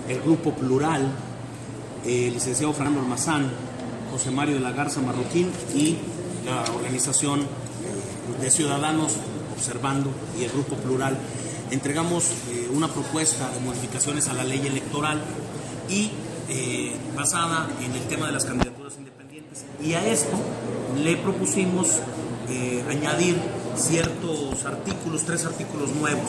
el Grupo Plural, el licenciado Fernando Almazán, José Mario de la Garza Marroquín y la organización de Ciudadanos Observando y el Grupo Plural, entregamos una propuesta de modificaciones a la ley electoral y basada en el tema de las candidaturas independientes. Y a esto le propusimos añadir ciertos artículos, 3 artículos nuevos.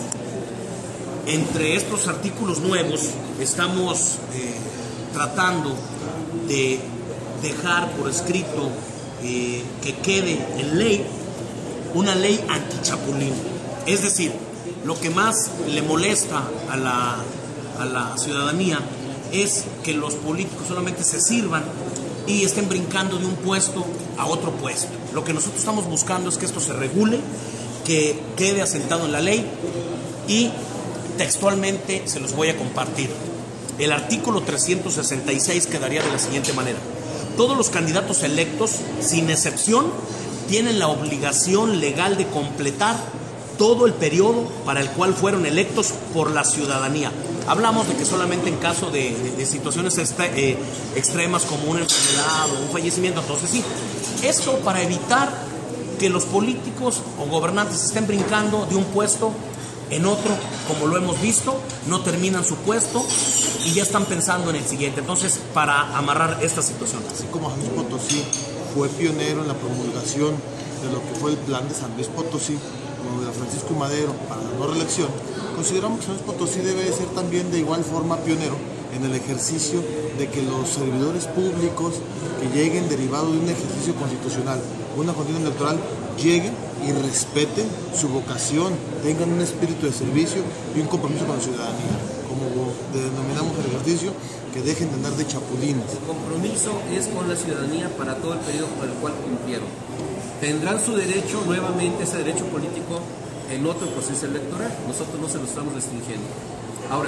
Entre estos artículos nuevos estamos tratando de dejar por escrito que quede en ley una ley antichapulín. Es decir, lo que más le molesta a la ciudadanía es que los políticos solamente se sirvan y estén brincando de un puesto a otro puesto. Lo que nosotros estamos buscando es que esto se regule, que quede asentado en la ley y textualmente se los voy a compartir. El artículo 366 quedaría de la siguiente manera: todos los candidatos electos, sin excepción, tienen la obligación legal de completar todo el periodo para el cual fueron electos por la ciudadanía. Hablamos de que solamente en caso de situaciones extremas como una enfermedad o un fallecimiento, entonces sí. Esto para evitar que los políticos o gobernantes estén brincando de un puesto en otro, como lo hemos visto, no terminan su puesto y ya están pensando en el siguiente. Entonces, para amarrar esta situación. Así como San Luis Potosí fue pionero en la promulgación de lo que fue el plan de San Luis Potosí, como de Francisco y Madero para la no reelección, consideramos que San Luis Potosí debe ser también de igual forma pionero en el ejercicio de que los servidores públicos que lleguen derivados de un ejercicio constitucional, una constitución electoral, lleguen y respeten su vocación, tengan un espíritu de servicio y un compromiso con la ciudadanía, como denominamos el ejercicio, que dejen de andar de chapulines. El compromiso es con la ciudadanía para todo el periodo por el cual cumplieron. Tendrán su derecho, nuevamente ese derecho político, en otro proceso electoral. Nosotros no se lo estamos restringiendo. Ahora,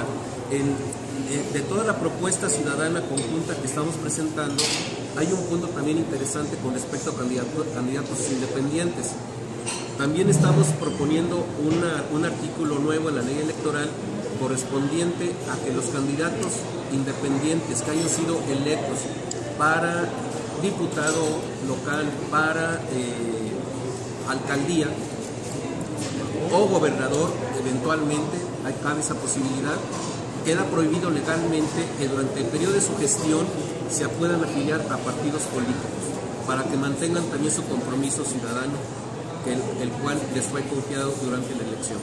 de toda la propuesta ciudadana conjunta que estamos presentando, hay un punto también interesante con respecto a candidatos independientes. También estamos proponiendo un artículo nuevo en la ley electoral correspondiente a que los candidatos independientes que hayan sido electos para diputado local, para alcaldía o gobernador, eventualmente cabe esa posibilidad, queda prohibido legalmente que durante el periodo de su gestión se puedan afiliar a partidos políticos, para que mantengan también su compromiso ciudadano, el cual les fue confiado durante la elección.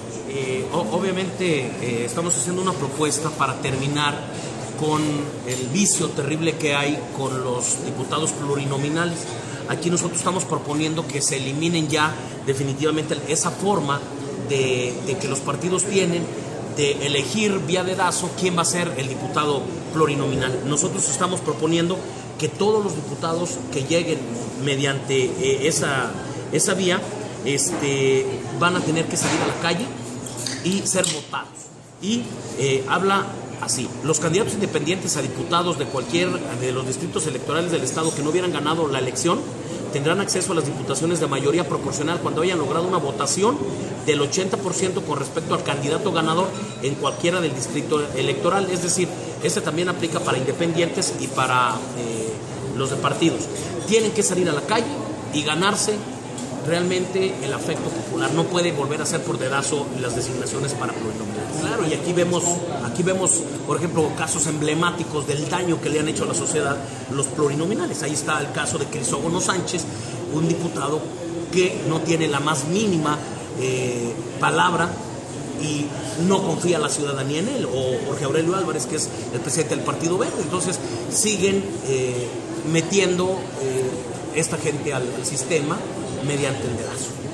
Obviamente estamos haciendo una propuesta para terminar con el vicio terrible que hay con los diputados plurinominales. Aquí nosotros estamos proponiendo que se eliminen ya definitivamente esa forma de que los partidos tienen de elegir vía dedazo quién va a ser el diputado plurinominal. Nosotros estamos proponiendo que todos los diputados que lleguen mediante esa vía van a tener que salir a la calle y ser votados. Y habla así: los candidatos independientes a diputados de cualquier de los distritos electorales del Estado que no hubieran ganado la elección tendrán acceso a las diputaciones de mayoría proporcional cuando hayan logrado una votación del 80% con respecto al candidato ganador en cualquiera del distrito electoral. Es decir, también aplica para independientes y para los de partidos. Tienen que salir a la calle y ganarse realmente el afecto popular. No puede volver a ser por dedazo las designaciones para plurinominales. Claro, y aquí vemos, por ejemplo, casos emblemáticos del daño que le han hecho a la sociedad los plurinominales. Ahí está el caso de Crisógono Sánchez, un diputado que no tiene la más mínima palabra y no confía la ciudadanía en él, o Jorge Aurelio Álvarez, que es el presidente del Partido Verde. Entonces siguen metiendo esta gente al sistema mediante el dedazo.